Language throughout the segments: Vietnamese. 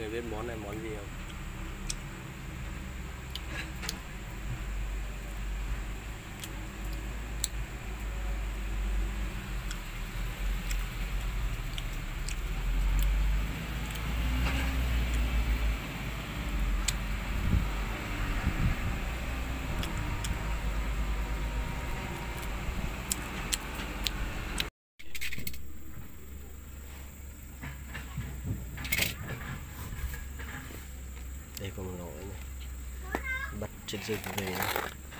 người biết món này món gì không? Đây có một nồi này, bắt trên rừng về này.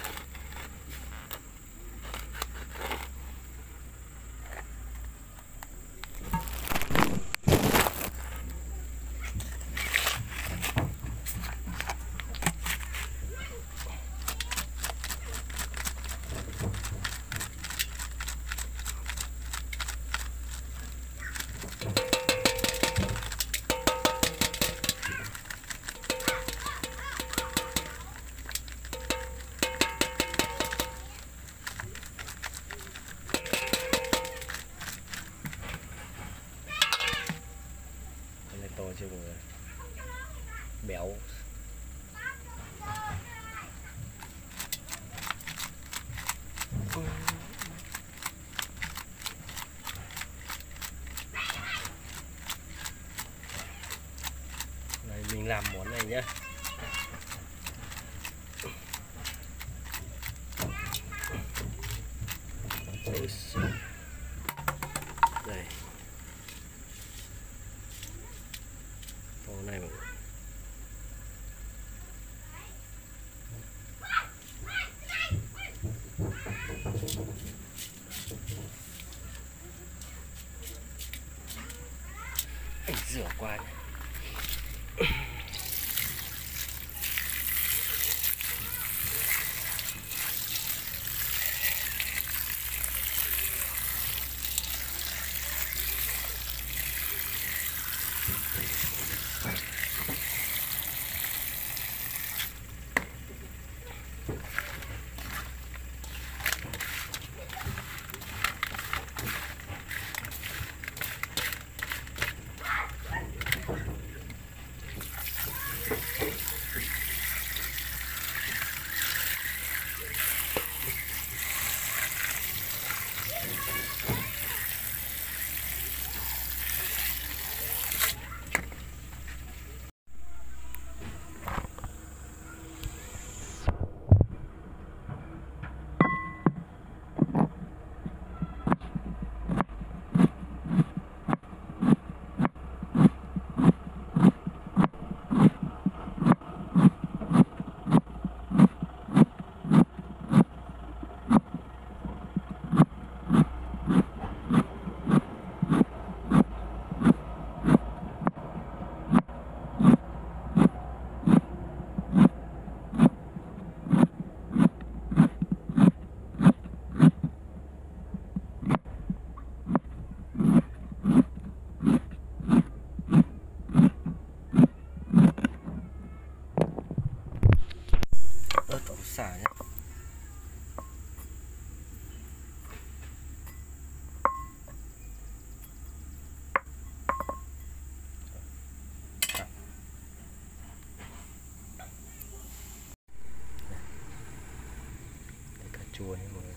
To chưa mọi người, béo. Này mình làm món này nhá. Đây. Món này mọi người. Anh rửa qua nhé. Ớt ống xả nhé. Đây cà chua nhé mọi người.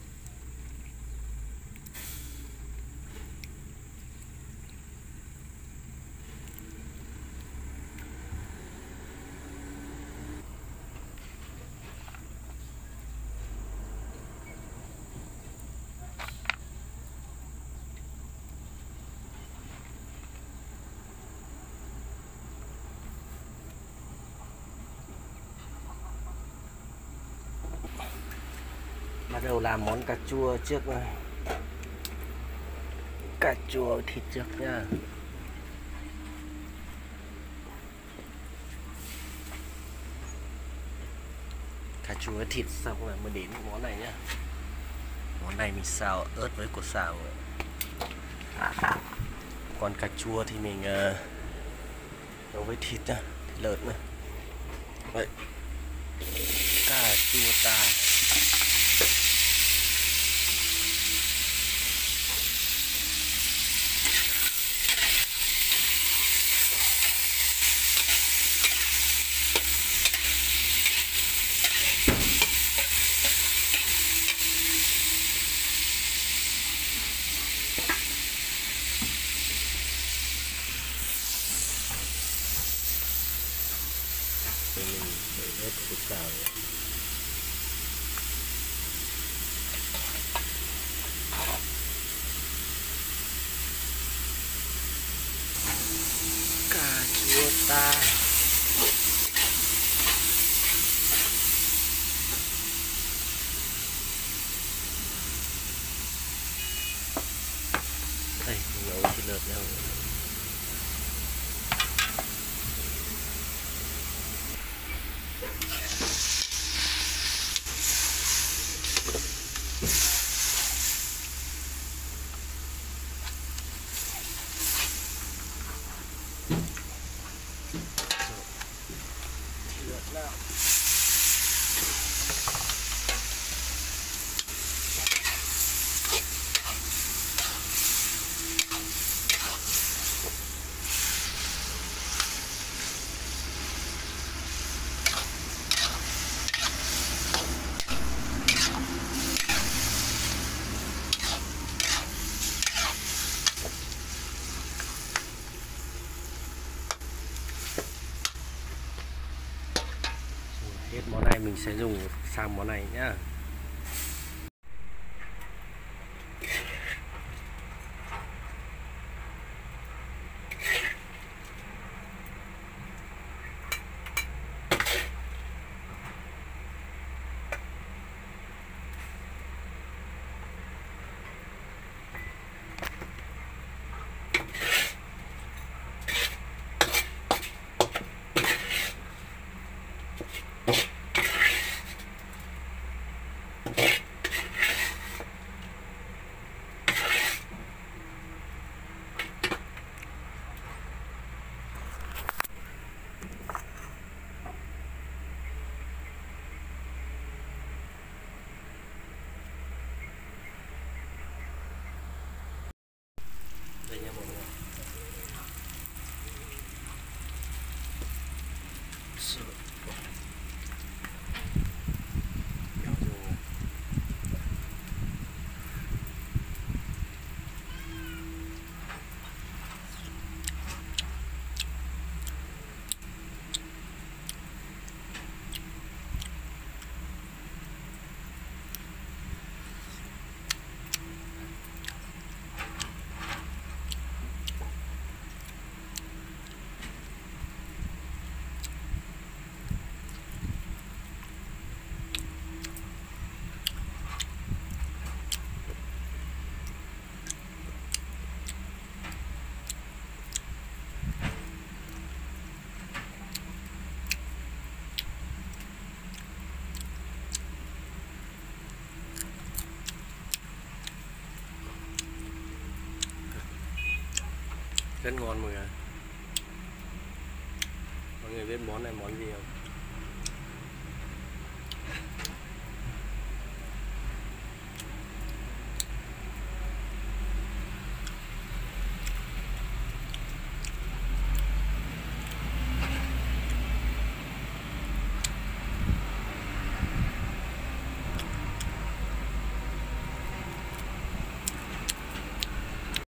Bắt đầu làm món cà chua trước này. Cà chua thịt trước nha. Cà chua thịt xong rồi mới đến món này nhá. Món này mình xào ớt với củ xào. Còn cà chua thì mình nấu với thịt nhá, thịt lợn này. Vậy. Cà chua ta. ta. Đây nấu thịt lợn nhau. Now. Hết món này mình sẽ dùng sang món này nhá. Đây nha mọi người. Rất ngon mọi người. Mọi người biết món này món gì không?